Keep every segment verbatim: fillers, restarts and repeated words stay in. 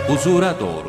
Huzura doğru.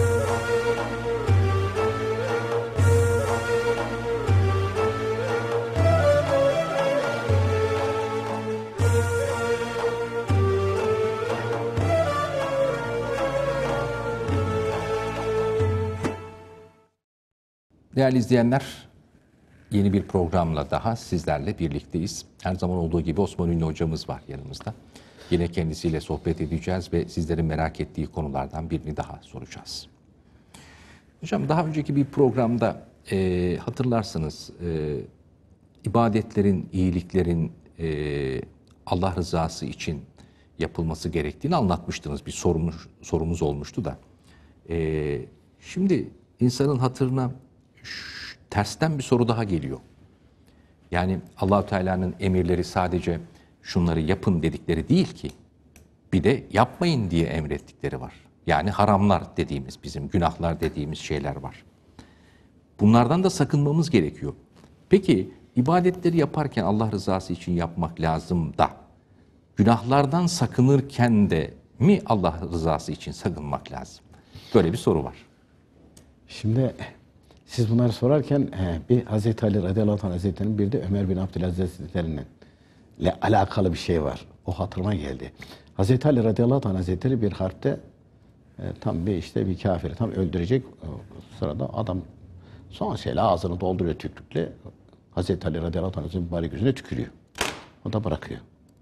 Değerli izleyenler, yeni bir programla daha sizlerle birlikteyiz. Her zaman olduğu gibi Osman Ünlü hocamız var yanımızda. Yine kendisiyle sohbet edeceğiz ve sizlerin merak ettiği konulardan birini daha soracağız. Hocam, daha önceki bir programda e, hatırlarsınız e, ibadetlerin, iyiliklerin e, Allah rızası için yapılması gerektiğini anlatmıştınız. Bir sorumuz, sorumuz olmuştu da. E, şimdi insanın hatırına Şş, tersten bir soru daha geliyor. Yani Allah-u Teala'nın emirleri sadece şunları yapın dedikleri değil ki. Bir de yapmayın diye emrettikleri var. Yani haramlar dediğimiz, bizim günahlar dediğimiz şeyler var. Bunlardan da sakınmamız gerekiyor. Peki ibadetleri yaparken Allah rızası için yapmak lazım da günahlardan sakınırken de mi Allah rızası için sakınmak lazım? Böyle bir soru var. Şimdi siz bunları sorarken bir Hazreti Ali radıyallahu anh hazretleri'nin bir de Ömer bin Abdülaziz hazretleri'nin ile alakalı bir şey var. O hatırıma geldi. Hazreti Ali radıyallahu anh hazretleri bir harpte tam bir işte bir kafiri tam öldürecek. O sırada adam son şeyle ağzını dolduruyor tükürükle. Hazreti Ali radıyallahu anh hazretleri mübarek yüzüne tükürüyor. O da bırakıyor.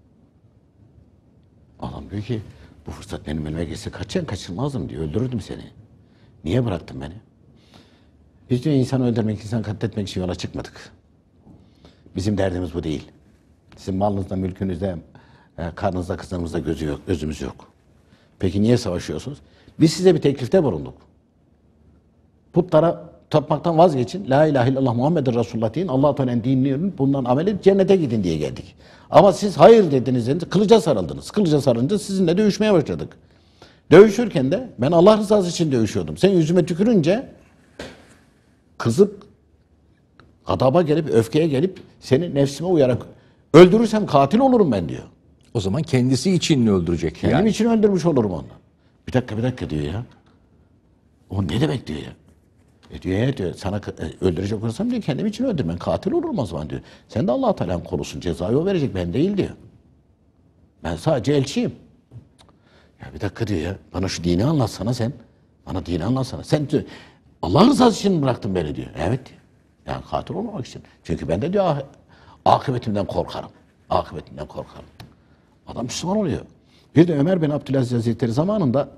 Adam diyor ki bu fırsat benim elime geçse kaçacaksın, kaçırmazdım diyor. Öldürürdüm seni. Niye bıraktın beni? Biz diyor insanı öldürmek, insan katletmek için yola çıkmadık. Bizim derdimiz bu değil. Sizin malınızda, mülkünüzde, karnınızda, kızlarınızda gözü yok, gözümüz yok. Peki niye savaşıyorsunuz? Biz size bir teklifte bulunduk. Putlara tapmaktan vazgeçin. La ilahe illallah Muhammedur Resulullah deyin. Allah-u Teala'nın dinini öğrenin. Bundan amel edin. Cennete gidin diye geldik. Ama siz hayır dediniz. dediniz kılıca sarıldınız. Kılıca sarınca sizinle dövüşmeye başladık. Dövüşürken de ben Allah rızası için dövüşüyordum. Sen yüzüme tükürünce kızıp, gadaba gelip, öfkeye gelip seni nefsime uyarak öldürürsem katil olurum ben diyor. O zaman kendisi için mi öldürecek? Kendim yani? için öldürmüş olurum onu. Bir dakika bir dakika diyor ya. O ne demek diyor ya. E diyor ya diyor sana öldürecek olursam diyor kendim için öldürmem. Katil olurum o zaman diyor. Sen de Allah-u Teala'nın korusun. Cezayı o verecek, ben değil diyor. Ben sadece elçiyim. Ya bir dakika diyor ya. Bana şu dini anlatsana sen. Bana dini anlatsana. Sen diyor Allah rızası için bıraktın beni diyor. Evet diyor. Yani katil olmamak için. Çünkü ben de diyor ah, akıbetimden korkarım. Akıbetimden korkarım. Adam Müslüman oluyor. Bir de Ömer bin Abdülaziz Hazretleri zamanında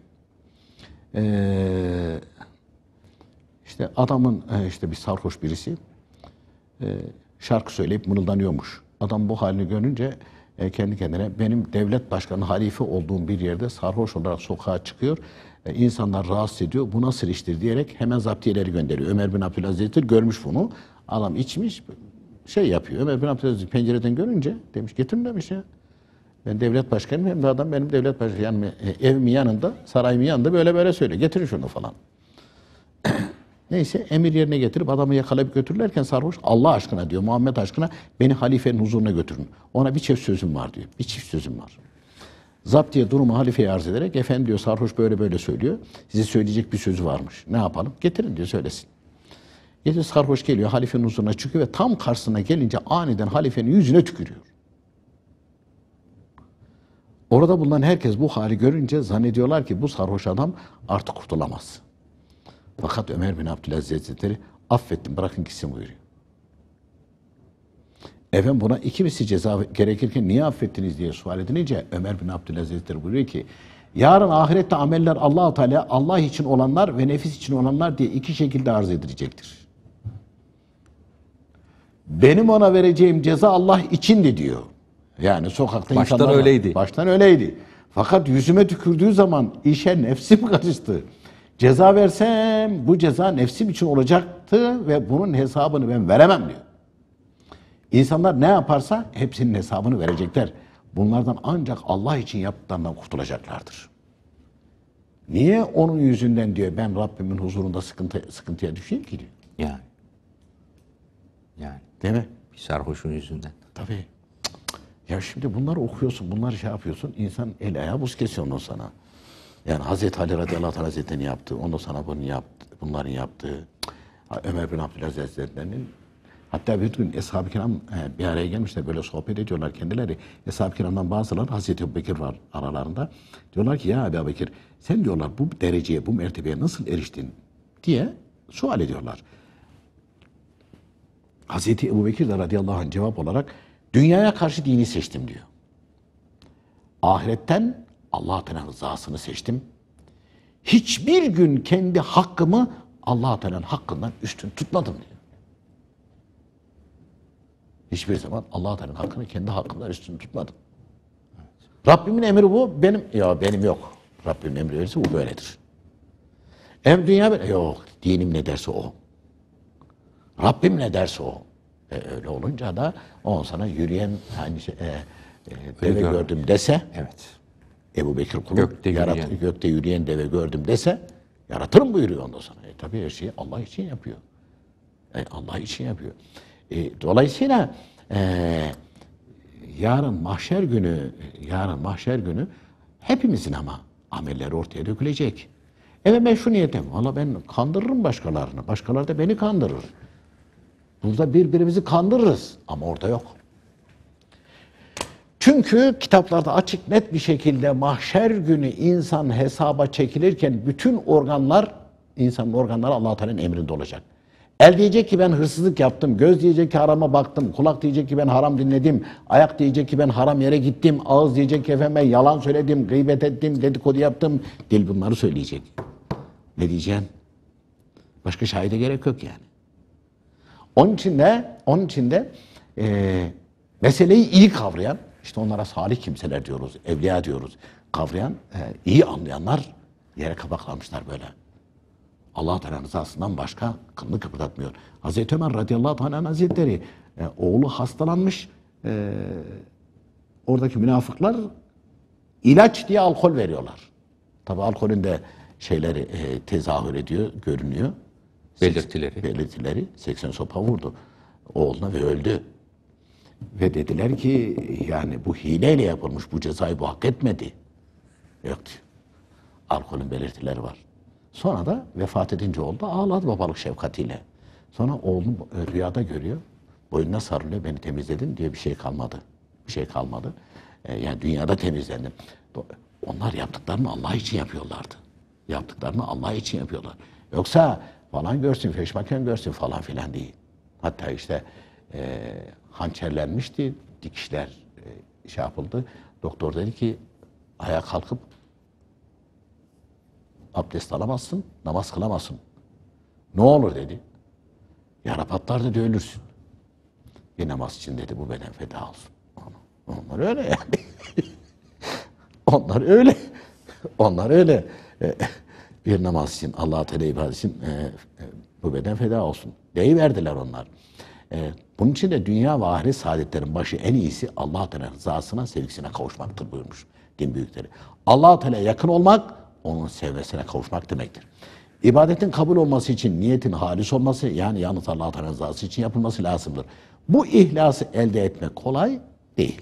ee, işte adamın işte bir sarhoş birisi e, şarkı söyleyip mırıldanıyormuş. Adam bu halini görünce e, kendi kendine benim devlet başkanı halife olduğum bir yerde sarhoş olarak sokağa çıkıyor. E, insanlar rahatsız ediyor. Bu nasıl iştir diyerek hemen zaptiyeleri gönderiyor. Ömer bin Abdülaziz Hazretleri görmüş bunu. Adam içmiş şey yapıyor. Ömer bin Abdülaziz pencereden görünce demiş getirin demiş ya. Ben devlet başkanıyım hem de adam benim devlet başkanım. Yani evimin yanında, sarayımın yanında böyle böyle söylüyor. Getirin şunu falan. Neyse emir yerine getirip adamı yakalayıp götürürlerken sarhoş Allah aşkına diyor, Muhammed aşkına beni halifenin huzuruna götürün. Ona bir çift sözüm var diyor. Bir çift sözüm var. Zaptiye durumu halifeye arz ederek efendim diyor sarhoş böyle böyle söylüyor. Size söyleyecek bir sözü varmış. Ne yapalım? Getirin diyor söylesin. Gece sarhoş geliyor halifenin huzuruna çıkıyor ve tam karşısına gelince aniden halifenin yüzüne tükürüyor. Orada bulunan herkes bu hali görünce zannediyorlar ki bu sarhoş adam artık kurtulamaz. Fakat Ömer bin Abdülaziz Hazretleri affettim bırakın gitsin buyuruyor. Efendim buna iki misli ceza gerekirken niye affettiniz diye sual edilince Ömer bin Abdülaziz Hazretleri buyuruyor ki yarın ahirette ameller Allah-u Teala Allah için olanlar ve nefis için olanlar diye iki şekilde arz edilecektir. Benim ona vereceğim ceza Allah içindi diyor. Yani sokakta baştan insanlar öyleydi. Var. Baştan öyleydi. Fakat yüzüme tükürdüğü zaman işe nefsim karıştı. Ceza versem bu ceza nefsim için olacaktı ve bunun hesabını ben veremem diyor. İnsanlar ne yaparsa hepsinin hesabını verecekler. Bunlardan ancak Allah için yaptıklarından kurtulacaklardır. Niye onun yüzünden diyor ben Rabbimin huzurunda sıkıntı, sıkıntıya düşeyim ki diyor. Yani. Yani. Değil mi? Bir sarhoşun yüzünden. Tabii. Ya şimdi bunları okuyorsun, bunları şey yapıyorsun. İnsan el ayağı buz kesiyor ondan sana. Yani Hazreti Ali radıyallahu anh hazretlerini yaptı. Ondan sonra bunu yaptı. Bunların yaptığı Ömer bin Abdülaziz Hazretleri'nin, hatta bir gün Eshab-ı Kiram e, bir araya gelmişler, böyle sohbet ediyorlar kendileri. Eshab-ı Kiram'dan bazıları, Hazreti Ebubekir var aralarında. Diyorlar ki ya Ebu Bekir, sen diyorlar bu dereceye, bu mertebeye nasıl eriştin diye sual ediyorlar. Hazreti Ebubekir de radıyallahu anh cevap olarak dünyaya karşı dini seçtim diyor. Ahiretten Allah Teala'nın rızasını seçtim. Hiçbir gün kendi hakkımı Allah Teala'nın hakkından üstün tutmadım diyor. Hiçbir zaman Allah Teala'nın hakkını kendi hakkımdan üstün tutmadım. Rabbimin emri bu, benim ya benim yok. Rabbimin emri verirse bu böyledir. Em dünya böyle, yok. Dinim ne derse o. Rabbim ne derse o. E, öyle olunca da on sana yürüyen hani şey, e, e, deve gör. gördüm dese, Evet. Ebubekir kulum Gökte yarat, yürüyen. gökte yürüyen deve gördüm dese, yaratırım buyuruyor ondan sonra. E, tabii her şeyi Allah için yapıyor. E, Allah için yapıyor. E, dolayısıyla e, yarın mahşer günü, yarın mahşer günü hepimizin ama amelleri ortaya dökülecek. Evet ben şu niyetim, valla ben kandırırım başkalarını, başkaları da beni kandırır. Burada birbirimizi kandırırız ama orada yok. Çünkü kitaplarda açık net bir şekilde mahşer günü insan hesaba çekilirken bütün organlar, insanın organları Allah Teala'nın emrinde olacak. El diyecek ki ben hırsızlık yaptım, göz diyecek ki harama baktım, kulak diyecek ki ben haram dinledim, ayak diyecek ki ben haram yere gittim, ağız diyecek ki efendim ben yalan söyledim, gıybet ettim, dedikodu yaptım, dil bunları söyleyecek. Ne diyeceksin? Başka şahide gerek yok yani. Onun için de, onun için de e, meseleyi iyi kavrayan, işte onlara salih kimseler diyoruz, evliya diyoruz, kavrayan, e, iyi anlayanlar yere kabaklamışlar böyle. Allah Teala'nın rızasından başka kılını kıpırdatmıyor. Hazreti Ömer radıyallahu anh hazretleri e, oğlu hastalanmış, e, oradaki münafıklar ilaç diye alkol veriyorlar. Tabi alkolün de şeyleri e, tezahür ediyor, görünüyor. Belirtileri. Belirtileri seksen sopa vurdu oğluna ve öldü. Ve dediler ki yani bu hileyle yapılmış, bu cezayı bu hak etmedi. Yok diyor. Alkolün belirtileri var. Sonra da vefat edince oldu, ağladı babalık şefkatiyle. Sonra oğlum rüyada görüyor, boynuna sarılıyor, beni temizledin diye bir şey kalmadı. Bir şey kalmadı. Ee, yani dünyada temizlendim. Onlar yaptıklarını Allah için yapıyorlardı. Yaptıklarını Allah için yapıyorlar. Yoksa falan görsün, feşmaken görsün falan filan değil. Hatta işte e, hançerlenmişti, dikişler e, şey yapıldı. Doktor dedi ki ayağa kalkıp abdest alamazsın, namaz kılamazsın. Ne olur dedi. Yara patlar dedi, ölürsün. Bir namaz için dedi bu beden feda olsun. Onlar öyle yani. Onlar öyle. Onlar öyle. Bir namaz için, Allah-u Teala ibadet için bu beden feda olsun. Deyiverdiler onlar. Bunun için de dünya ve ahiret saadetlerin başı en iyisi Allah-u Teala rızasına, sevgisine kavuşmaktır buyurmuş din büyükleri. Allah-u Teala'ya yakın olmak, onun sevmesine kavuşmak demektir. İbadetin kabul olması için niyetin halis olması, yani yalnız Allah-u Teala rızası için yapılması lazımdır. Bu ihlası elde etmek kolay değil.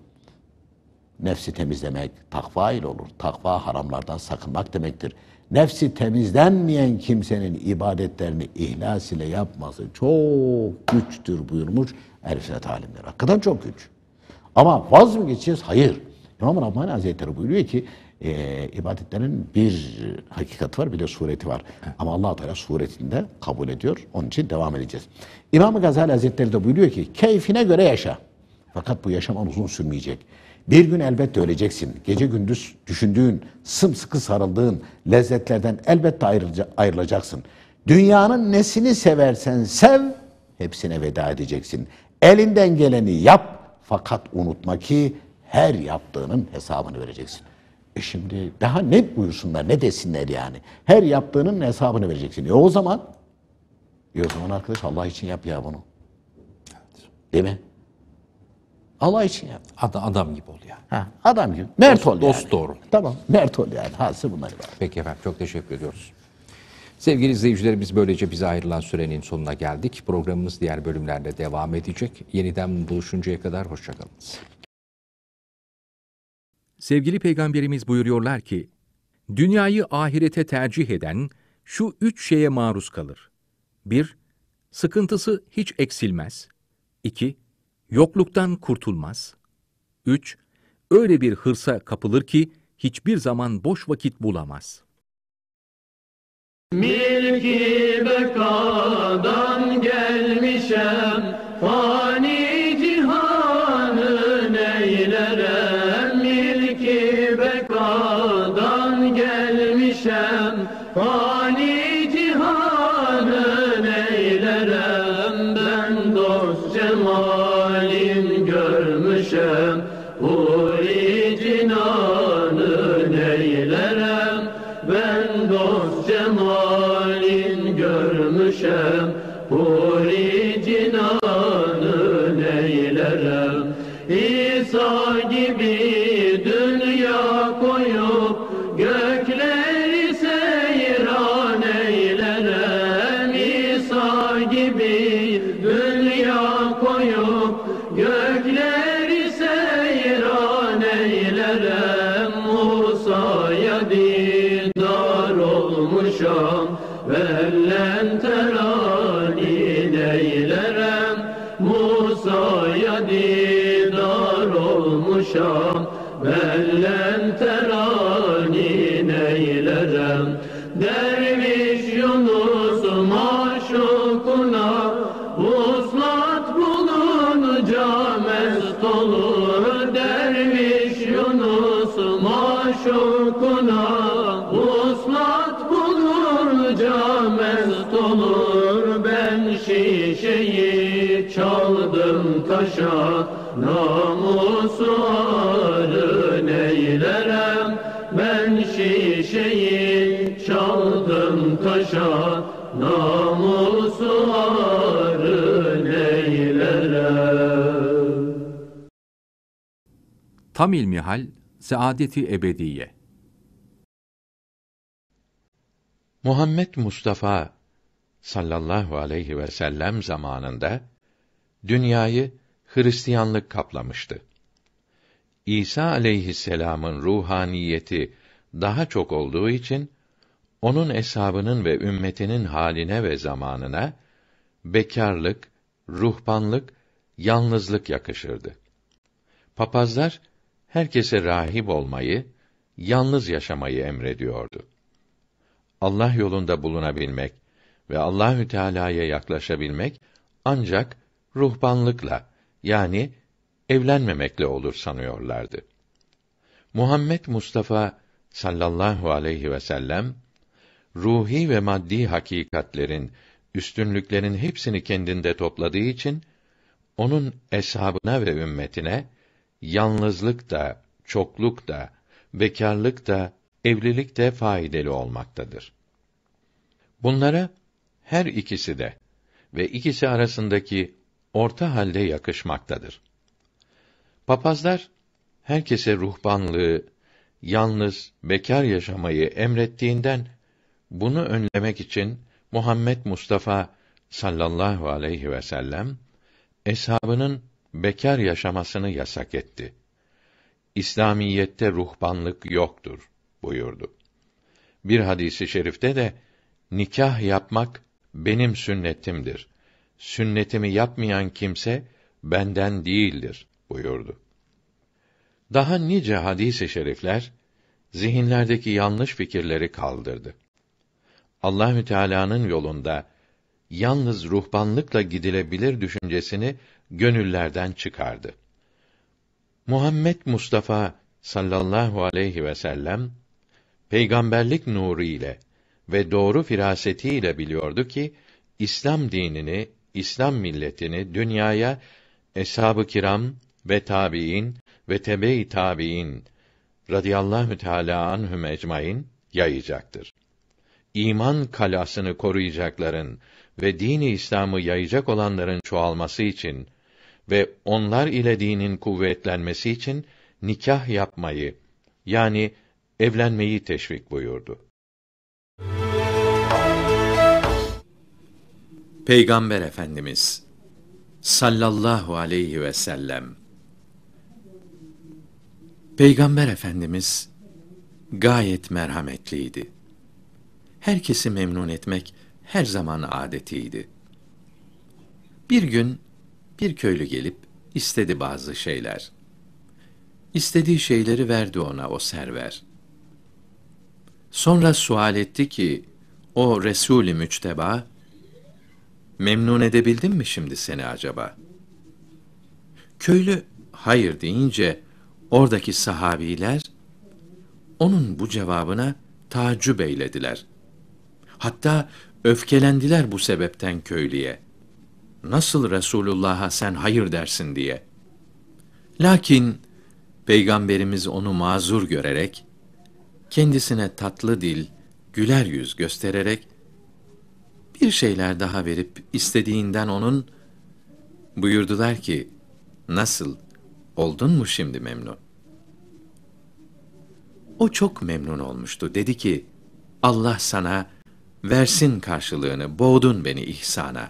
Nefsi temizlemek takva ile olur. Takva haramlardan sakınmak demektir. Nefsi temizlenmeyen kimsenin ibadetlerini ihlas ile yapması çok güçtür buyurmuş Erifet alimler. Hakikaten çok güç. Ama vaz mı geçeceğiz? Hayır. İmam-ı Rabbani Hazretleri buyuruyor ki e, ibadetlerin bir hakikati var, bir de sureti var. Evet. Ama Allah-u Teala suretinde kabul ediyor. Onun için devam edeceğiz. İmam-ı Gazali Hazretleri de buyuruyor ki keyfine göre yaşa. Fakat bu yaşam uzun sürmeyecek. Bir gün elbette öleceksin. Gece gündüz düşündüğün, sımsıkı sarıldığın lezzetlerden elbette ayrılacaksın. Dünyanın nesini seversen sev, hepsine veda edeceksin. Elinden geleni yap, fakat unutma ki her yaptığının hesabını vereceksin. E şimdi daha ne buyursunlar, ne desinler yani. Her yaptığının hesabını vereceksin. E o zaman, e o zaman arkadaş Allah için yap ya bunu. Evet. Değil mi? Allah için yap. Adam, adam gibi ol yani. Ha, adam gibi. Mert ol yani. Dost doğru. Tamam, mert ol yani. Hadise bunları var. Peki efendim, çok teşekkür ediyoruz. Sevgili izleyicilerimiz, böylece bize ayrılan sürenin sonuna geldik. Programımız diğer bölümlerde devam edecek. Yeniden buluşuncaya kadar hoşçakalınız. Sevgili Peygamberimiz buyuruyorlar ki, Dünyayı ahirete tercih eden şu üç şeye maruz kalır. bir Sıkıntısı hiç eksilmez. iki Yokluktan kurtulmaz. üç Öyle bir hırsa kapılır ki hiçbir zaman boş vakit bulamaz. Milki bekadan gelmişem, fani cihanı neylerem. Milki bekadan gelmişem, fani cihanı neylerem. Ben dost cemalin görmüşem, huri cinanı neylerem. Ben dost cemalin görmüşem, huri cinanı neylerem. İsa gibi dünya koyup gökleri seyran eylerem. İsa gibi dünya koyup gökleri seyran eylerem. Musa'ya didar olmuşam, vellen terani neylerem. Musa'ya didar olmuşam, vellen terani neylerem. Derviş Yunus maşukuna vuslat bulunca mest olur. Derviş Yunus maşukuna vuslat bulunca mest olur. Ben şişeyi çaldım taşa, namusu arı neylerem. Ben şişeyi çaldım taşa, namusu arı neylerem. Tam ilmihal, saadeti ebediye. Muhammed Mustafa sallallahu aleyhi ve sellem zamanında dünyayı Hristiyanlık kaplamıştı. İsa aleyhisselam'ın ruhaniyeti daha çok olduğu için onun eshabının ve ümmetinin haline ve zamanına bekârlık, ruhbanlık, yalnızlık yakışırdı. Papazlar herkese rahip olmayı, yalnız yaşamayı emrediyordu. Allah yolunda bulunabilmek ve Allahü Teala'ya yaklaşabilmek ancak ruhbanlıkla, yani evlenmemekle olur sanıyorlardı. Muhammed Mustafa sallallahu aleyhi ve sellem ruhi ve maddi hakikatlerin, üstünlüklerin hepsini kendinde topladığı için onun eshabına ve ümmetine yalnızlık da, çokluk da, bekârlık da, evlilik de faydalı olmaktadır. Bunlara her ikisi de ve ikisi arasındaki orta halde yakışmaktadır. Papazlar herkese ruhbanlığı, yalnız, bekâr yaşamayı emrettiğinden bunu önlemek için Muhammed Mustafa sallallahu aleyhi ve sellem eshabının bekâr yaşamasını yasak etti. İslamiyette ruhbanlık yoktur buyurdu. Bir hadisi şerifte de nikah yapmak benim sünnetimdir. Sünnetimi yapmayan kimse benden değildir buyurdu. Daha nice hadis-i şerifler zihinlerdeki yanlış fikirleri kaldırdı. Allahü Teala'nın yolunda yalnız ruhbanlıkla gidilebilir düşüncesini gönüllerden çıkardı. Muhammed Mustafa sallallahu aleyhi ve sellem peygamberlik nuru ile ve doğru firasetiyle biliyordu ki İslam dinini, İslam milletini dünyaya eshab-ı kiram ve tabiin ve tebe-i tabiin radıyallahu teâlâ anhum ecmaîn yayacaktır. İman kalasını koruyacakların ve dini İslam'ı yayacak olanların çoğalması için ve onlar ile dinin kuvvetlenmesi için nikah yapmayı, yani evlenmeyi teşvik buyurdu. Peygamber Efendimiz sallallahu aleyhi ve sellem Peygamber Efendimiz gayet merhametliydi. Herkesi memnun etmek her zaman adetiydi. Bir gün bir köylü gelip istedi bazı şeyler. İstediği şeyleri verdi ona o server. Sonra sual etti ki, o Resul-i Müçteba, memnun edebildim mi şimdi seni acaba? Köylü hayır deyince, oradaki sahabiler, onun bu cevabına taaccüp eylediler. Hatta öfkelendiler bu sebepten köylüye. Nasıl Resulullah'a sen hayır dersin diye. Lakin Peygamberimiz onu mazur görerek, kendisine tatlı dil, güler yüz göstererek, bir şeyler daha verip istediğinden onun, buyurdular ki, nasıl, oldun mu şimdi memnun? O çok memnun olmuştu. Dedi ki, Allah sana versin karşılığını, boğdun beni ihsana.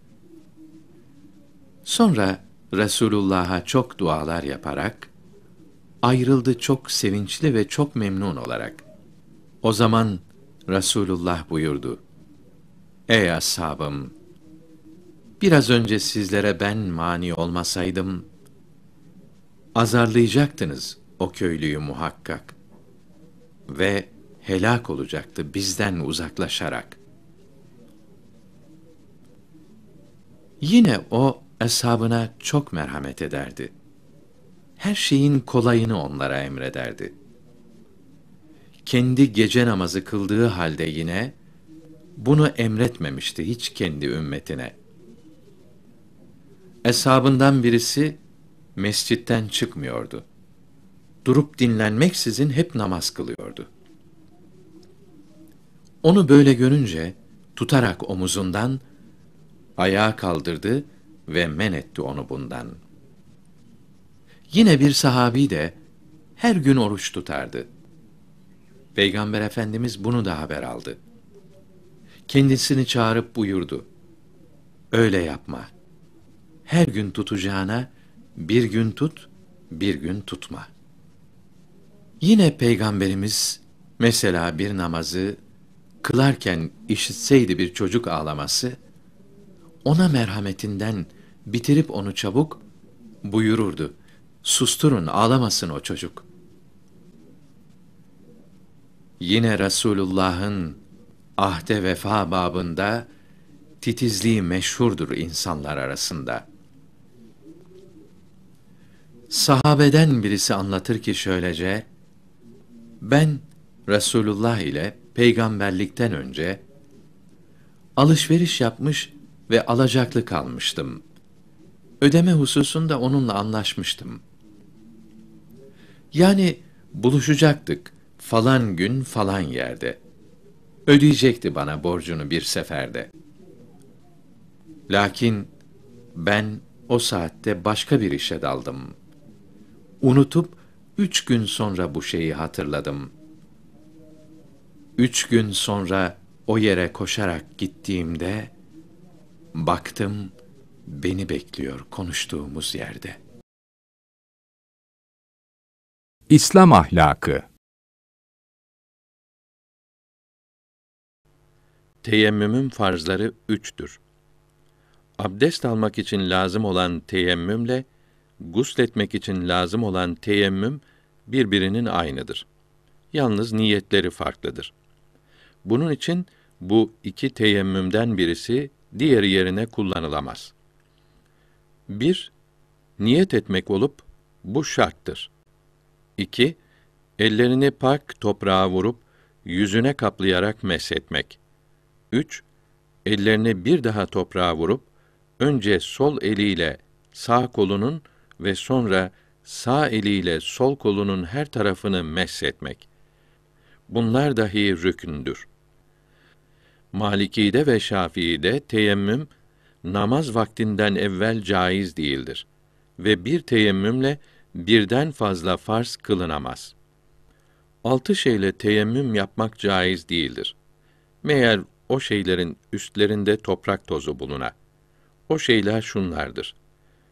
Sonra Resulullah'a çok dualar yaparak, ayrıldı çok sevinçli ve çok memnun olarak. O zaman Resulullah buyurdu, ey ashabım, biraz önce sizlere ben mani olmasaydım, azarlayacaktınız o köylüyü muhakkak ve helak olacaktı bizden uzaklaşarak. Yine o ashabına çok merhamet ederdi. Her şeyin kolayını onlara emrederdi. Kendi gece namazı kıldığı halde yine bunu emretmemişti hiç kendi ümmetine. Eshabından birisi mescitten çıkmıyordu. Durup dinlenmeksizin hep namaz kılıyordu. Onu böyle görünce tutarak omuzundan ayağa kaldırdı ve men etti onu bundan. Yine bir sahabi de her gün oruç tutardı. Peygamber Efendimiz bunu da haber aldı. Kendisini çağırıp buyurdu. Öyle yapma. Her gün tutacağına bir gün tut, bir gün tutma. Yine Peygamberimiz mesela bir namazı kılarken işitseydi bir çocuk ağlaması, ona merhametinden bitirip onu çabuk buyururdu. Susturun, ağlamasın o çocuk. Yine Resulullah'ın ahde vefa babında titizliği meşhurdur insanlar arasında. Sahabeden birisi anlatır ki şöylece, ben Resulullah ile peygamberlikten önce alışveriş yapmış ve alacaklı kalmıştım. Ödeme hususunda onunla anlaşmıştım. Yani buluşacaktık falan gün falan yerde. Ödeyecekti bana borcunu bir seferde. Lakin ben o saatte başka bir işe daldım. Unutup üç gün sonra bu şeyi hatırladım. Üç gün sonra o yere koşarak gittiğimde, baktım beni bekliyor konuştuğumuz yerde. İslam ahlakı. Teyemmümün farzları üçtür. Abdest almak için lazım olan teyemmümle, gusletmek için lazım olan teyemmüm birbirinin aynıdır. Yalnız niyetleri farklıdır. Bunun için bu iki teyemmümden birisi diğeri yerine kullanılamaz. Bir, niyet etmek olup bu şarttır. İki, ellerini pak toprağa vurup yüzüne kaplayarak meshetmek. Üç, ellerini bir daha toprağa vurup önce sol eliyle sağ kolunun ve sonra sağ eliyle sol kolunun her tarafını meshetmek. Bunlar dahi rükündür. Maliki'de ve Şafii'de teyemmüm namaz vaktinden evvel caiz değildir ve bir teyemmümle birden fazla farz kılınamaz. Altı şeyle teyemmüm yapmak caiz değildir. Meğer o şeylerin üstlerinde toprak tozu buluna. O şeyler şunlardır: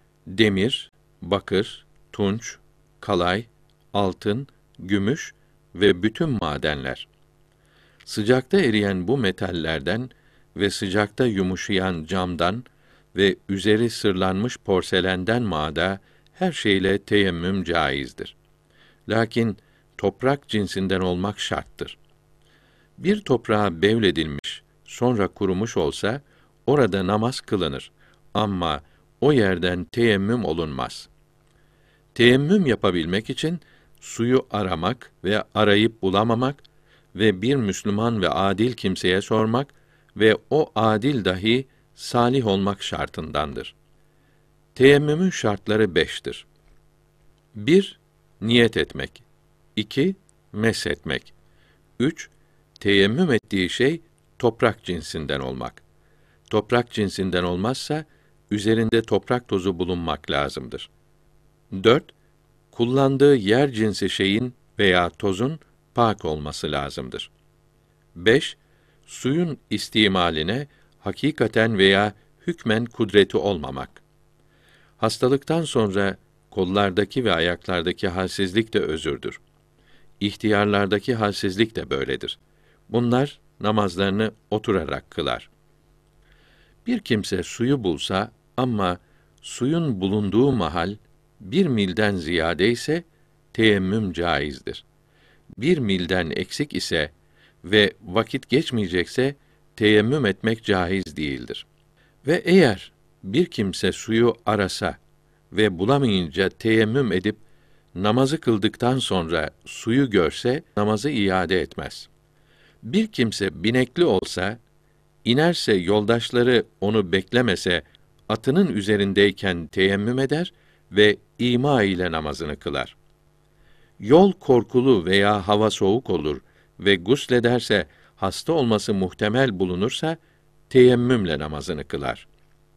demir, bakır, tunç, kalay, altın, gümüş ve bütün madenler. Sıcakta eriyen bu metallerden ve sıcakta yumuşayan camdan ve üzeri sırlanmış porselenden mada her şeyle teyemmüm caizdir. Lakin toprak cinsinden olmak şarttır. Bir toprağa bevledilmiş, sonra kurumuş olsa, orada namaz kılınır. Ama o yerden teyemmüm olunmaz. Teyemmüm yapabilmek için, suyu aramak ve arayıp bulamamak ve bir Müslüman ve adil kimseye sormak ve o adil dahi salih olmak şartındandır. Teyemmümün şartları beştir. bir Niyet etmek. iki Meshetmek. üç Teyemmüm ettiği şey toprak cinsinden olmak. Toprak cinsinden olmazsa, üzerinde toprak tozu bulunmak lazımdır. dört Kullandığı yer cinsi şeyin veya tozun pak olması lazımdır. beş Suyun istimaline hakikaten veya hükmen kudreti olmamak. Hastalıktan sonra kollardaki ve ayaklardaki halsizlik de özürdür. İhtiyarlardaki halsizlik de böyledir. Bunlar namazlarını oturarak kılar. Bir kimse suyu bulsa ama suyun bulunduğu mahal bir milden ziyade ise teyemmüm caizdir. Bir milden eksik ise ve vakit geçmeyecekse teyemmüm etmek caiz değildir. Ve eğer bir kimse suyu arasa ve bulamayınca teyemmüm edip namazı kıldıktan sonra suyu görse namazı iade etmez. Bir kimse binekli olsa, inerse yoldaşları onu beklemese atının üzerindeyken teyemmüm eder ve ima ile namazını kılar. Yol korkulu veya hava soğuk olur ve guslederse hasta olması muhtemel bulunursa teyemmümle namazını kılar.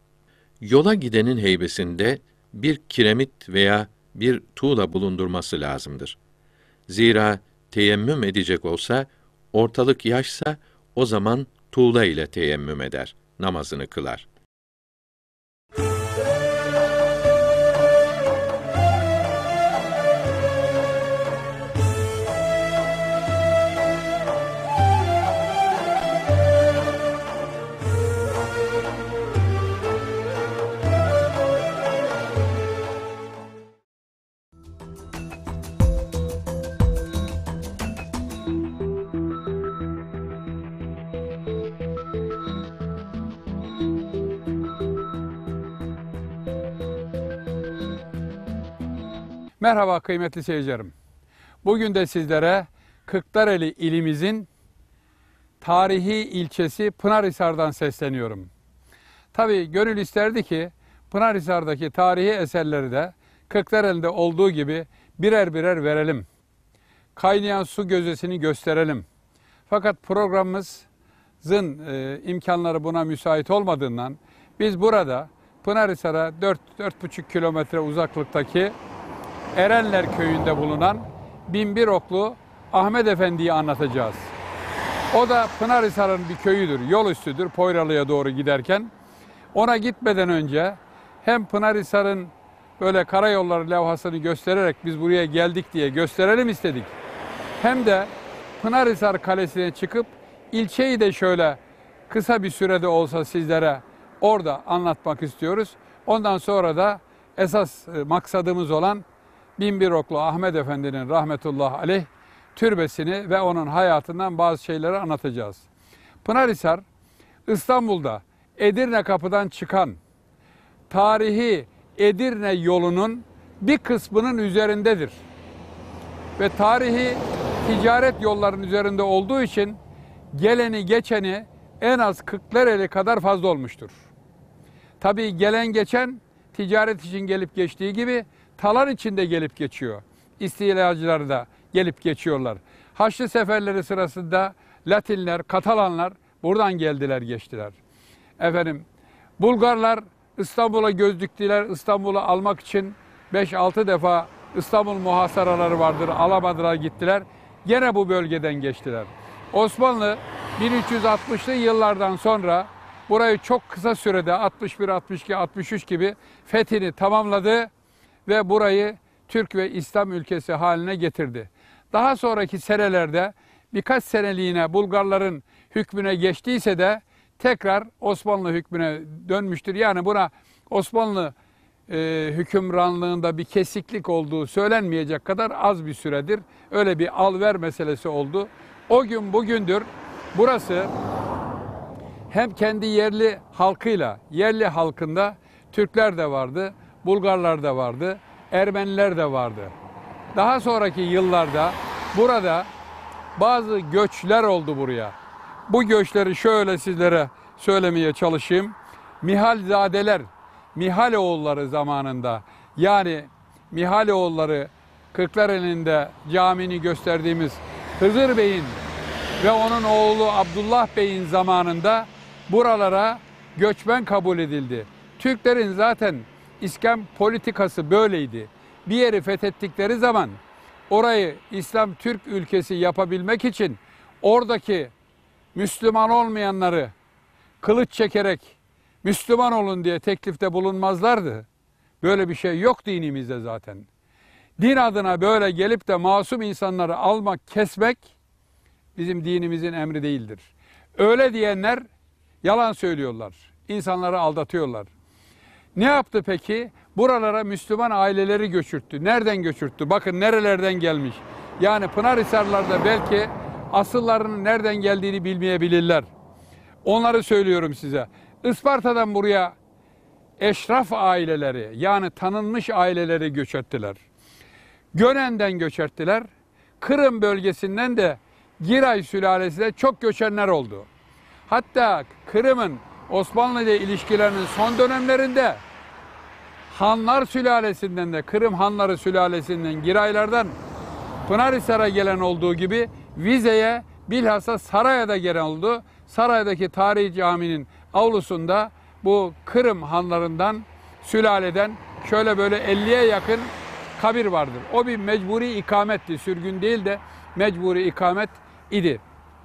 Yola gidenin heybesinde bir kiremit veya bir tuğla bulundurması lazımdır. Zira teyemmüm edecek olsa, ortalık yaşsa o zaman tuğla ile teyemmüm eder, namazını kılar. Merhaba kıymetli seyircilerim. Bugün de sizlere Kırklareli ilimizin tarihi ilçesi Pınarhisar'dan sesleniyorum. Tabii gönül isterdi ki Pınarhisar'daki tarihi eserleri de Kırklareli'de olduğu gibi birer birer verelim. Kaynayan su gözdesini gösterelim. Fakat programımızın e, imkanları buna müsait olmadığından biz burada Pınarhisar'a dört dört buçuk kilometre uzaklıktaki Erenler köyünde bulunan Binbir Oklu Ahmet Efendi'yi anlatacağız. O da Pınarhisar'ın bir köyüdür, yol üstüdür Poyralı'ya doğru giderken. Ona gitmeden önce hem Pınarhisar'ın böyle karayolları levhasını göstererek biz buraya geldik diye gösterelim istedik. Hem de Pınarhisar Kalesi'ne çıkıp ilçeyi de şöyle kısa bir sürede olsa sizlere orada anlatmak istiyoruz. Ondan sonra da esas maksadımız olan Binbir Oklu Ahmet Efendi'nin rahmetullahi aleyh türbesini ve onun hayatından bazı şeyleri anlatacağız. Pınarhisar, İstanbul'da Edirne kapıdan çıkan tarihi Edirne yolunun bir kısmının üzerindedir. Ve tarihi ticaret yollarının üzerinde olduğu için geleni geçeni en az Kırklareli kadar fazla olmuştur. Tabii gelen geçen ticaret için gelip geçtiği gibi talan içinde gelip geçiyor. İstilacılar da gelip geçiyorlar. Haçlı seferleri sırasında Latinler, Katalanlar buradan geldiler, geçtiler. Efendim, Bulgarlar İstanbul'a göz diktiler. İstanbul'u almak için beş altı defa İstanbul muhasaraları vardır. Alamadılar, gittiler. Gene bu bölgeden geçtiler. Osmanlı bin üç yüz altmışlı yıllardan sonra burayı çok kısa sürede altmış bir, altmış iki, altmış üç gibi fethini tamamladı ve burayı Türk ve İslam ülkesi haline getirdi. Daha sonraki senelerde birkaç seneliğine Bulgarların hükmüne geçtiyse de tekrar Osmanlı hükmüne dönmüştür. Yani buna Osmanlı e, hükümranlığında bir kesiklik olduğu söylenmeyecek kadar az bir süredir. Öyle bir al-ver meselesi oldu. O gün bugündür burası hem kendi yerli halkıyla, yerli halkında Türkler de vardı, Bulgarlar da vardı, Ermeniler de vardı. Daha sonraki yıllarda burada bazı göçler oldu buraya. Bu göçleri şöyle sizlere söylemeye çalışayım. Mihalzadeler, Mihaloğulları zamanında, yani Mihaloğulları Kırklareli'nde camini gösterdiğimiz Hızır Bey'in ve onun oğlu Abdullah Bey'in zamanında buralara göçmen kabul edildi. Türklerin zaten İslam politikası böyleydi. Bir yeri fethettikleri zaman orayı İslam Türk ülkesi yapabilmek için oradaki Müslüman olmayanları kılıç çekerek Müslüman olun diye teklifte bulunmazlardı. Böyle bir şey yok dinimizde zaten. Din adına böyle gelip de masum insanları almak, kesmek bizim dinimizin emri değildir. Öyle diyenler yalan söylüyorlar. İnsanları aldatıyorlar. Ne yaptı peki? Buralara Müslüman aileleri göçürttü. Nereden göçürttü? Bakın nerelerden gelmiş. Yani Pınarhisarlarda belki asıllarının nereden geldiğini bilmeyebilirler. Onları söylüyorum size. Isparta'dan buraya eşraf aileleri, yani tanınmış aileleri göç ettiler. Gönen'den göç ettiler. Kırım bölgesinden de Giray sülalesiyle çok göçenler oldu. Hatta Kırım'ın Osmanlı ile ilişkilerinin son dönemlerinde Hanlar sülalesinden de, Kırım Hanları sülalesinden, Giraylardan Pınarhisar'a gelen olduğu gibi Vize'ye, bilhassa Saray'a da gelen oldu. Saray'daki tarihi caminin avlusunda bu Kırım Hanlarından, sülaleden şöyle böyle elliye yakın kabir vardır. O bir mecburi ikametti, sürgün değil de mecburi ikamet idi.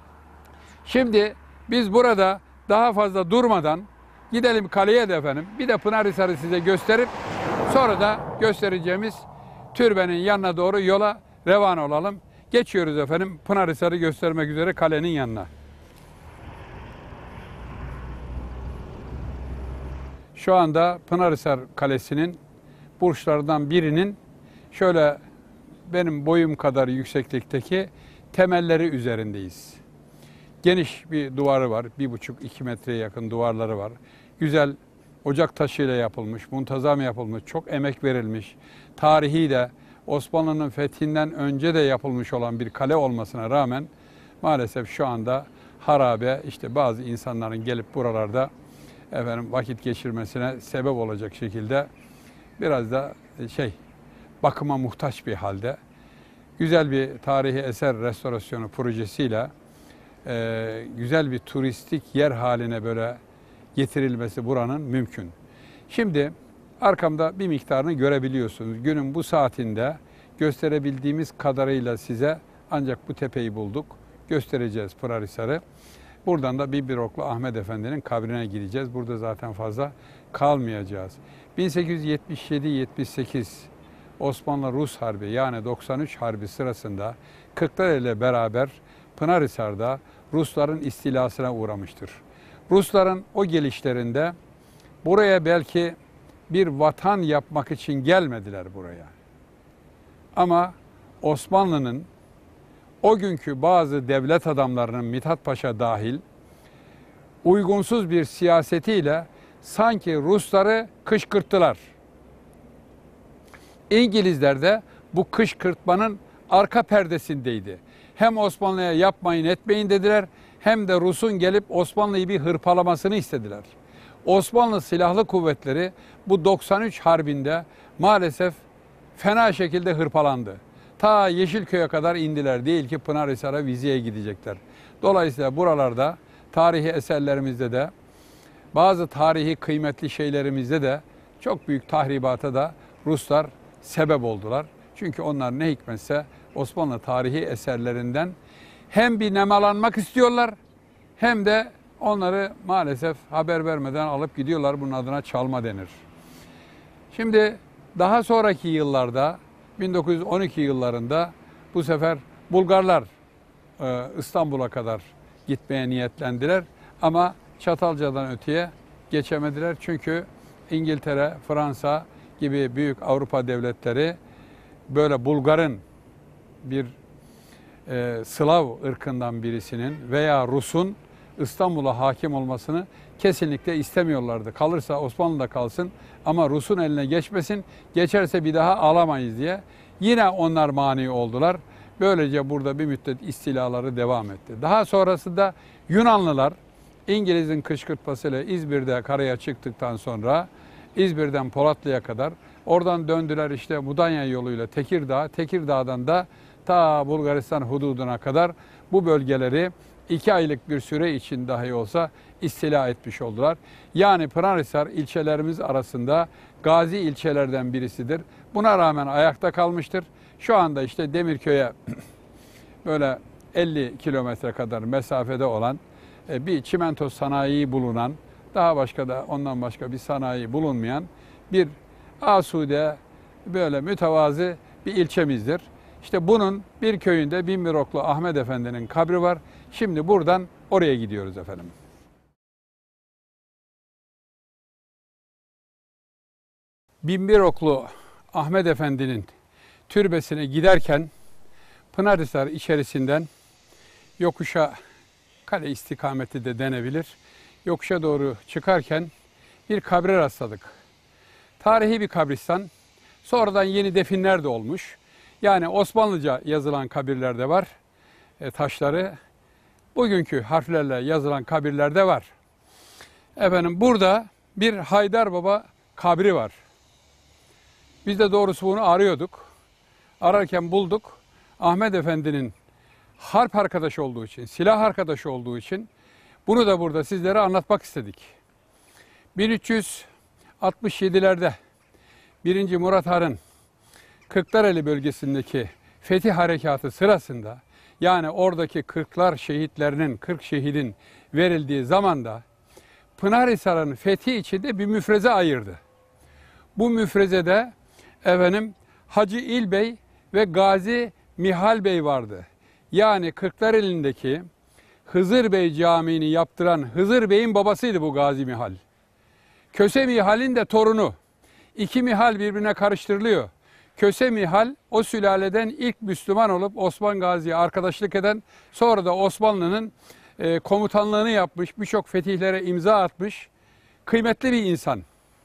Şimdi biz burada daha fazla durmadan gidelim kaleye de efendim. Bir de Pınarhisar'ı size gösterip sonra da göstereceğimiz türbenin yanına doğru yola revan olalım. Geçiyoruz efendim Pınarhisar'ı göstermek üzere kalenin yanına. Şu anda Pınarhisar Kalesi'nin burçlardan birinin şöyle benim boyum kadar yükseklikteki temelleri üzerindeyiz. Geniş bir duvarı var. Bir buçuk iki metreye yakın duvarları var. Güzel ocak taşıyla yapılmış, muntazam yapılmış, çok emek verilmiş. Tarihi de Osmanlı'nın fethinden önce de yapılmış olan bir kale olmasına rağmen maalesef şu anda harabe, işte bazı insanların gelip buralarda efendim vakit geçirmesine sebep olacak şekilde biraz da şey bakıma muhtaç bir halde. Güzel bir tarihi eser restorasyonu projesiyle e, güzel bir turistik yer haline böyle getirilmesi buranın mümkün. Şimdi arkamda bir miktarını görebiliyorsunuz. Günün bu saatinde gösterebildiğimiz kadarıyla size ancak bu tepeyi bulduk. Göstereceğiz Pınarhisar'ı. Buradan da Bibiroklu Ahmet Efendi'nin kabrine gideceğiz. Burada zaten fazla kalmayacağız. bin sekiz yüz yetmiş yedi yetmiş sekiz Osmanlı-Rus Harbi yani doksan üç Harbi sırasında Kırklareli ile beraber Pınarhisar'da Rusların istilasına uğramıştır. Rusların o gelişlerinde buraya belki bir vatan yapmak için gelmediler buraya. Ama Osmanlı'nın o günkü bazı devlet adamlarının Mithat Paşa dahil uygunsuz bir siyasetiyle sanki Rusları kışkırttılar. İngilizler de bu kışkırtmanın arka perdesindeydi. Hem Osmanlı'ya yapmayın etmeyin dediler, hem de Rus'un gelip Osmanlı'yı bir hırpalamasını istediler. Osmanlı Silahlı Kuvvetleri bu doksan üç Harbi'nde maalesef fena şekilde hırpalandı. Ta Yeşilköy'e kadar indiler. Değil ki Pınarhisar'a vizeye gidecekler. Dolayısıyla buralarda tarihi eserlerimizde de bazı tarihi kıymetli şeylerimizde de çok büyük tahribata da Ruslar sebep oldular. Çünkü onlar ne hikmetse Osmanlı tarihi eserlerinden hem bir nemalanmak istiyorlar hem de onları maalesef haber vermeden alıp gidiyorlar. Bunun adına çalma denir. Şimdi daha sonraki yıllarda bin dokuz yüz on iki yıllarında bu sefer Bulgarlar e, İstanbul'a kadar gitmeye niyetlendiler ama Çatalca'dan öteye geçemediler. Çünkü İngiltere, Fransa gibi büyük Avrupa devletleri böyle Bulgar'ın bir e, Slav ırkından birisinin veya Rus'un İstanbul'a hakim olmasını kesinlikle istemiyorlardı. Kalırsa Osmanlı'da kalsın ama Rus'un eline geçmesin, geçerse bir daha alamayız diye. Yine onlar mani oldular. Böylece burada bir müddet istilaları devam etti. Daha sonrasında Yunanlılar İngiliz'in kışkırtmasıyla İzmir'de karaya çıktıktan sonra İzmir'den Polatlı'ya kadar oradan döndüler işte Mudanya yoluyla Tekirdağ, Tekirdağ'dan da ta Bulgaristan hududuna kadar bu bölgeleri iki aylık bir süre için dahi olsa istila etmiş oldular. Yani Pınarhisar ilçelerimiz arasında gazi ilçelerden birisidir. Buna rağmen ayakta kalmıştır. Şu anda işte Demirköy'e böyle elli kilometre kadar mesafede olan bir çimento sanayi bulunan, daha başka da ondan başka bir sanayi bulunmayan bir asude, böyle mütevazı bir ilçemizdir. İşte bunun bir köyünde Binbiroklu Ahmet Efendi'nin kabri var. Şimdi buradan oraya gidiyoruz efendim. Binbiroklu Ahmet Efendi'nin türbesine giderken Pınarhisar içerisinden yokuşa, kale istikameti de denebilir, yokuşa doğru çıkarken bir kabre rastladık. Tarihi bir kabristan. Sonradan yeni definler de olmuş. Yani Osmanlıca yazılan kabirler de var. E, taşları bugünkü harflerle yazılan kabirler de var. Efendim burada bir Haydar Baba kabri var. Biz de doğrusu bunu arıyorduk. Ararken bulduk. Ahmet Efendi'nin harp arkadaşı olduğu için, silah arkadaşı olduğu için bunu da burada sizlere anlatmak istedik. bin üç yüz altmış yedilerde birinci Murat Han'ın Kırklareli bölgesindeki fetih harekatı sırasında, yani oradaki kırklar şehitlerinin, kırk şehidin verildiği zamanda Pınarhisar'ın fethi içinde bir müfreze ayırdı. Bu müfrezede efendim Hacı İlbey ve Gazi Mihal Bey vardı. Yani Kırklareli'ndeki Hızır Bey Camii'ni yaptıran Hızır Bey'in babasıydı bu Gazi Mihal. Köse Mihal'in de torunu. İki Mihal birbirine karıştırılıyor. Köse Mihal o sülaleden ilk Müslüman olup Osman Gazi'ye arkadaşlık eden, sonra da Osmanlı'nın e, komutanlığını yapmış, birçok fetihlere imza atmış kıymetli bir insan.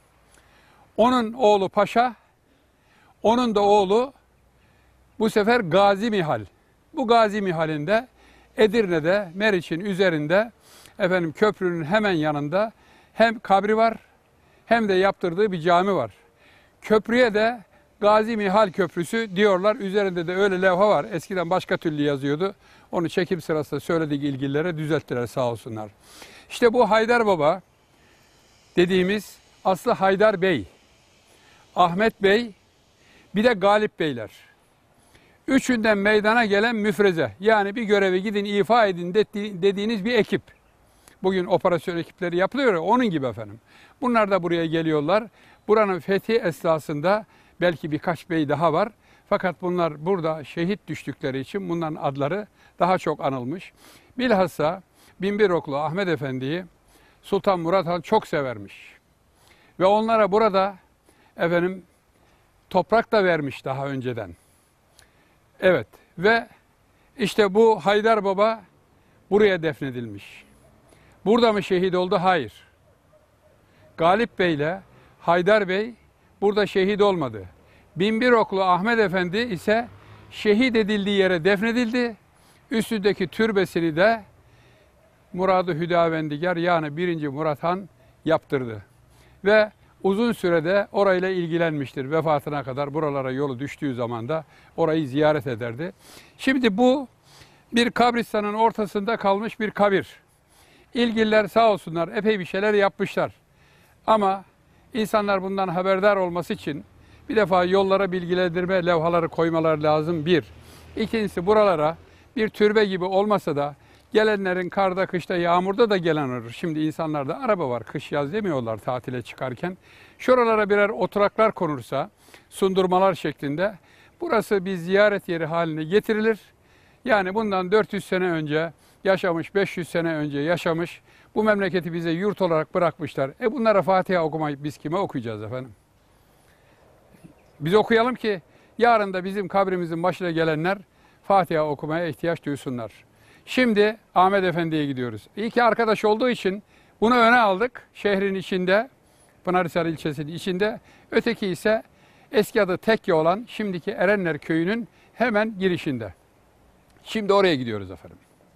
Onun oğlu Paşa, onun da oğlu bu sefer Gazi Mihal. Bu Gazi Mihal'in de Edirne'de, Meriç'in üzerinde efendim köprünün hemen yanında hem kabri var hem de yaptırdığı bir cami var. Köprüye de Gazi Mihal Köprüsü diyorlar. Üzerinde de öyle levha var. Eskiden başka türlü yazıyordu. Onu çekim sırasında söyledik ilgililere, düzelttiler sağ olsunlar. İşte bu Haydar Baba dediğimiz aslı Haydar Bey, Ahmet Bey, bir de Galip Beyler. Üçünden meydana gelen müfreze, yani bir göreve gidin ifa edin dediğiniz bir ekip. Bugün operasyon ekipleri yapılıyor ya, onun gibi efendim. Bunlar da buraya geliyorlar. Buranın fethi esnasında belki birkaç bey daha var. Fakat bunlar burada şehit düştükleri için bunların adları daha çok anılmış. Bilhassa Binbiroklu Ahmet Efendi'yi Sultan Murat Han çok severmiş. Ve onlara burada efendim toprak da vermiş daha önceden. Evet, ve işte bu Haydar Baba buraya defnedilmiş. Burada mı şehit oldu? Hayır. Galip Bey ile Haydar Bey burada şehit olmadı. Binbiroklu Ahmet Efendi ise şehit edildiği yere defnedildi. Üstündeki türbesini de Murad-ı Hüdavendigar, yani birinci Murat Han yaptırdı. Ve uzun sürede orayla ilgilenmiştir. Vefatına kadar buralara yolu düştüğü zaman da orayı ziyaret ederdi. Şimdi bu bir kabristanın ortasında kalmış bir kabir. İlgililer sağ olsunlar epey bir şeyler yapmışlar. Ama insanlar bundan haberdar olması için bir defa yollara bilgilendirme levhaları koymalar lazım bir. İkincisi buralara bir türbe gibi olmasa da gelenlerin karda, kışta, yağmurda da gelen olur. Şimdi insanlarda araba var, kış yaz demiyorlar tatile çıkarken. Şuralara birer oturaklar konursa, sundurmalar şeklinde, burası bir ziyaret yeri haline getirilir. Yani bundan dört yüz sene önce yaşamış, beş yüz sene önce yaşamış, bu memleketi bize yurt olarak bırakmışlar. E bunlara Fatiha okumayıp biz kime okuyacağız efendim? Biz okuyalım ki yarın da bizim kabrimizin başına gelenler Fatiha okumaya ihtiyaç duysunlar. Şimdi Ahmet Efendi'ye gidiyoruz. İyi ki arkadaş olduğu için bunu öne aldık. Şehrin içinde, Pınarhisar ilçesinin içinde. Öteki ise eski adı Tekke olan şimdiki Erenler Köyü'nün hemen girişinde. Şimdi oraya gidiyoruz efendim.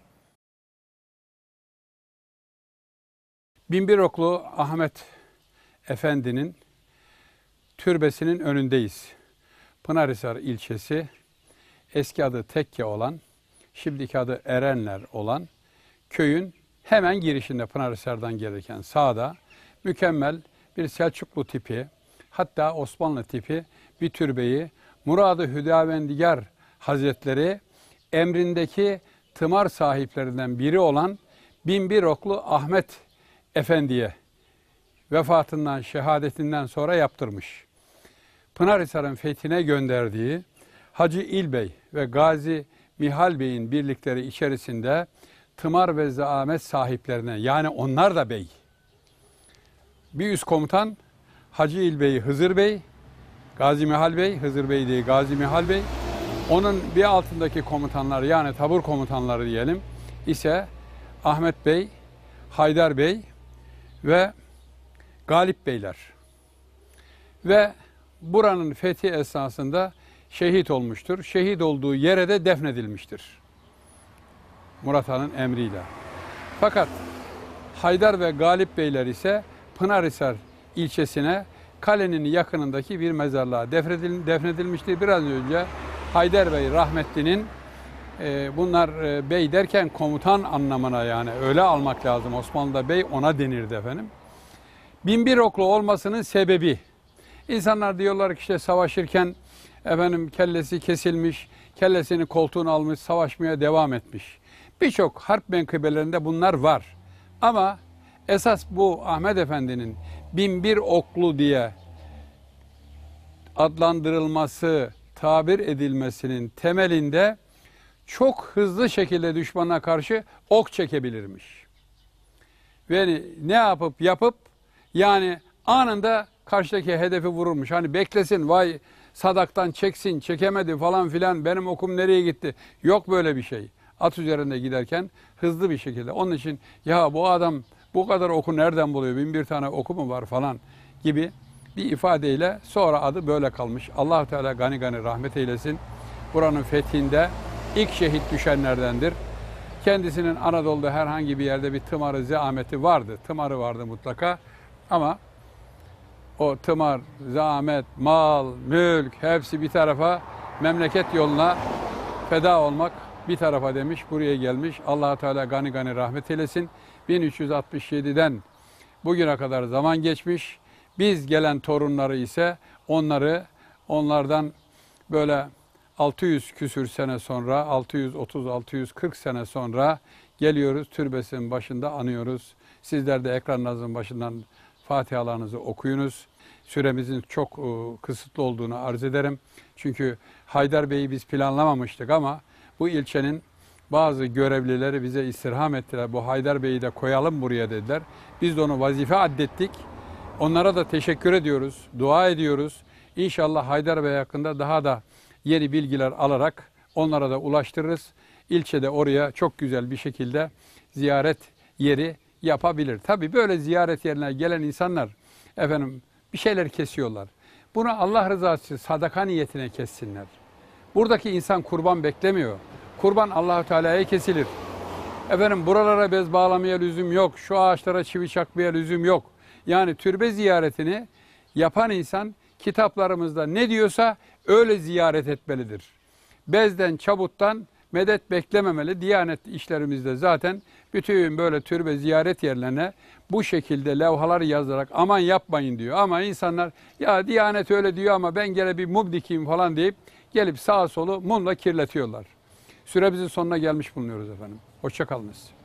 Binbir Oklu Ahmet Efendi'nin türbesinin önündeyiz. Pınarhisar ilçesi, eski adı Tekke olan, şimdiki adı Erenler olan köyün hemen girişinde Pınarhisar'dan gelirken sağda mükemmel bir Selçuklu tipi, hatta Osmanlı tipi bir türbeyi Murad-ı Hüdavendigar Hazretleri emrindeki tımar sahiplerinden biri olan Binbir Oklu Ahmet Efendi'ye vefatından, şehadetinden sonra yaptırmış. Pınarhisar'ın fethine gönderdiği Hacı İlbey ve Gazi Mihal Bey'in birlikleri içerisinde tımar ve zaamet sahiplerine, yani onlar da bey. Bir üst komutan Hacı İlbey Hızır Bey, Gazi Mihal Bey, Hızır Bey değil Gazi Mihal Bey. Onun bir altındaki komutanlar, yani tabur komutanları diyelim, ise Ahmet Bey, Haydar Bey ve Galip Beyler. Ve buranın fethi esnasında şehit olmuştur. Şehit olduğu yere de defnedilmiştir Murat Han'ın emriyle. Fakat Haydar ve Galip Beyler ise Pınarhisar ilçesine kalenin yakınındaki bir mezarlığa defnedil, defnedilmiştir. Biraz önce Haydar Bey rahmetlinin e, bunlar e, bey derken komutan anlamına, yani öyle almak lazım. Osmanlı'da bey ona denirdi efendim. Binbir oklu olmasının sebebi, insanlar diyorlar ki işte savaşırken efendim kellesi kesilmiş, kellesini koltuğuna almış, savaşmaya devam etmiş. Birçok harp menkıbelerinde bunlar var. Ama esas bu Ahmet Efendi'nin binbir oklu diye adlandırılması, tabir edilmesinin temelinde çok hızlı şekilde düşmana karşı ok çekebilirmiş. Ve ne yapıp yapıp yani anında karşıdaki hedefi vururmuş. Hani beklesin, vay sadaktan çeksin, çekemedi falan filan, benim okum nereye gitti? Yok böyle bir şey. At üzerinde giderken hızlı bir şekilde. Onun için ya bu adam bu kadar oku nereden buluyor? Bin bir tane oku mu var falan gibi bir ifadeyle sonra adı böyle kalmış. Allah Teala gani gani rahmet eylesin. Buranın fethinde ilk şehit düşenlerdendir. Kendisinin Anadolu'da herhangi bir yerde bir tımarı, zahmeti vardı. Tımarı vardı mutlaka. Ama o tımar, zahmet, mal, mülk hepsi bir tarafa, memleket yoluna feda olmak bir tarafa demiş, buraya gelmiş. Allah Teala gani gani rahmet eylesin. bin üç yüz altmış yedi'den bugüne kadar zaman geçmiş. Biz gelen torunları ise onları onlardan böyle altı yüz küsür sene sonra, altı yüz otuz altı yüz kırk sene sonra geliyoruz, türbesinin başında anıyoruz. Sizler de ekranınızın başından Fatihalarınızı okuyunuz. Süremizin çok ıı, kısıtlı olduğunu arz ederim. Çünkü Haydar Bey'i biz planlamamıştık ama bu ilçenin bazı görevlileri bize istirham ettiler. Bu Haydar Bey'i de koyalım buraya dediler. Biz de onu vazife addettik. Onlara da teşekkür ediyoruz, dua ediyoruz. İnşallah Haydar Bey hakkında daha da yeni bilgiler alarak onlara da ulaştırırız. İlçede oraya çok güzel bir şekilde ziyaret yeri yapabilir. Tabii böyle ziyaret yerine gelen insanlar efendim bir şeyler kesiyorlar. Bunu Allah rızası için sadaka niyetine kessinler. Buradaki insan kurban beklemiyor. Kurban Allah-u Teala'ya kesilir. Efendim buralara bez bağlamaya lüzum yok. Şu ağaçlara çivi çakmaya lüzum yok. Yani türbe ziyaretini yapan insan kitaplarımızda ne diyorsa öyle ziyaret etmelidir. Bezden, çabuttan medet beklememeli. Diyanet işlerimizde zaten bütün böyle türbe ziyaret yerlerine bu şekilde levhalar yazarak aman yapmayın diyor. Ama insanlar ya Diyanet öyle diyor ama ben gene bir mum dikeyim falan deyip gelip sağa solu mumla kirletiyorlar. Süremizin sonuna gelmiş bulunuyoruz efendim. Hoşça kalınız.